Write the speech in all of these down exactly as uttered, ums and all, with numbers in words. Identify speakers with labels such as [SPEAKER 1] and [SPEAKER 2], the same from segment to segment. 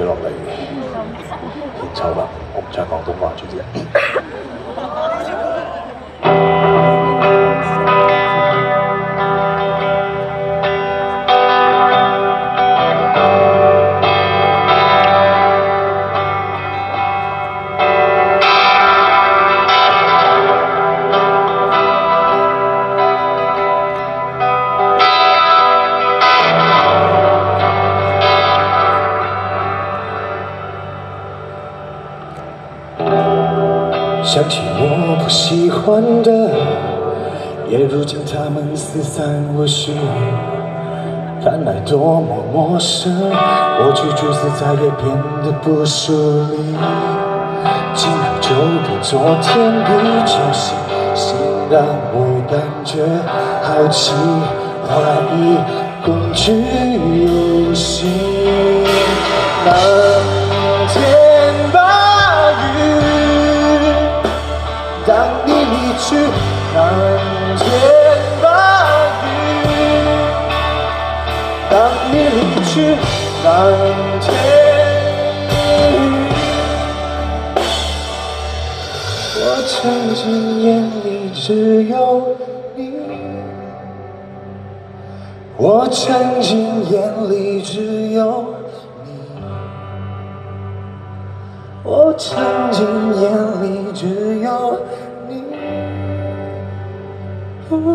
[SPEAKER 1] 住落嚟獻醜啦，我唔唱廣東話住啫。想起我不喜欢的，也如今他们四散而去，看来多么陌生。我去蛛丝再也变得不疏离，今日就比昨天比较新，新让我感觉好奇、怀疑、恐惧、忧心。蓝天白云。当你离去，蓝天白云。当你离去，蓝天白云。我曾经眼里只有你，我曾经眼里只有你，我曾经眼里只有你。嗯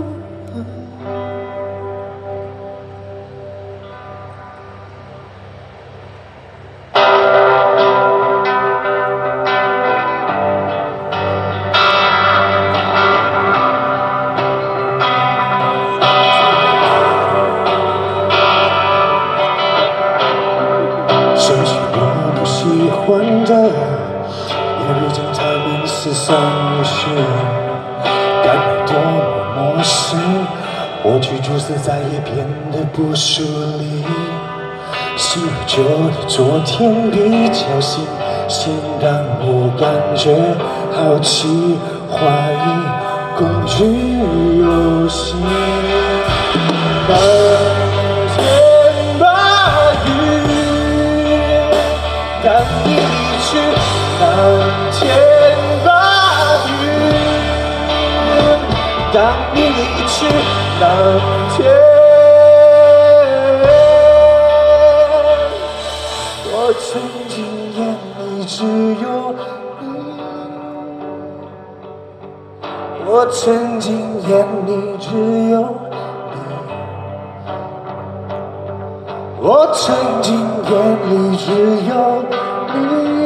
[SPEAKER 1] 想起我不喜欢的，也如今他们四散而去，感觉多么陌生。我去蛛丝再也变得不疏离，昔日旧的昨天比较新，新让我感觉好奇、怀疑、恐惧、忧心。蓝天白云，当你离去，蓝天白云。当你离去，蓝天。我曾经眼里只有你，我曾经眼里只有你，我曾经眼里只有你。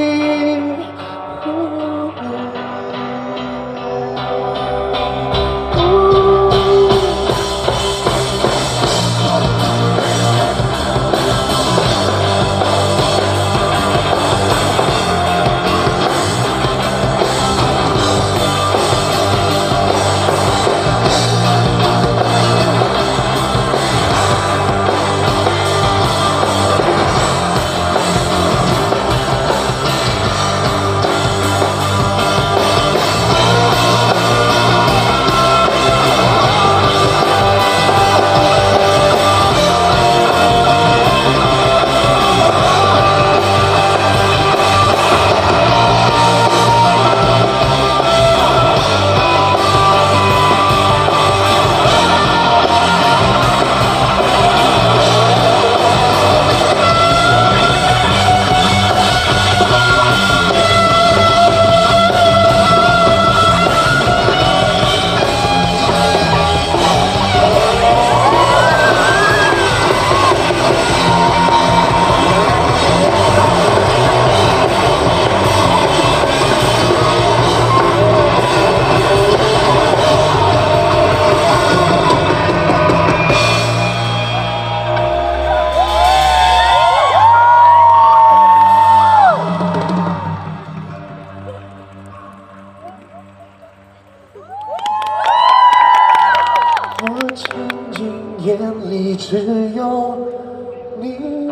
[SPEAKER 1] 我曾经眼里只有你，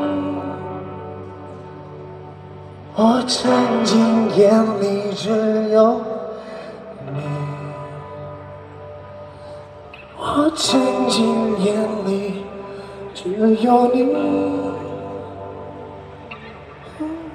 [SPEAKER 1] 我曾经眼里只有你，我曾经眼里只有你。
[SPEAKER 2] 嗯